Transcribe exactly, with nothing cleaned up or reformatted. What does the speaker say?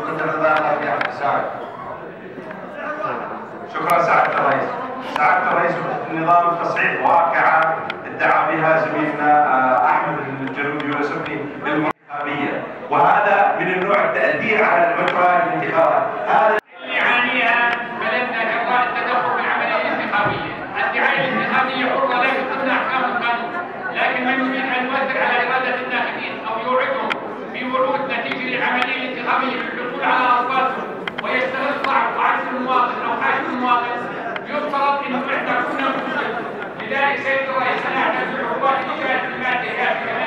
شكرا سعادة الرئيس. سعادة الرئيس، نظام التصعيد واقعة ادعى بها زميلنا احمد الجنوبي والسفلي بالانتخابية، وهذا من النوع التأثير على المجرى الانتخابات. هذا اللي يعانيها بلدنا جراء التدخل في العملية الانتخابية. الدعاية الانتخابية حرة لا يخالفها احكام القانون، لكن من يريد ان يؤثر على إرادة الناخبين او يوعدهم بوعود نتيجة للعملية الانتخابية بالحصول على اصواتهم ويستغل ضعف وعجز المواطن او حاجة المواطن، يفترض انه يحتاجون مسلم. لذلك سيد الرئيس انا اعتبر عقوبات الاشاره الماديه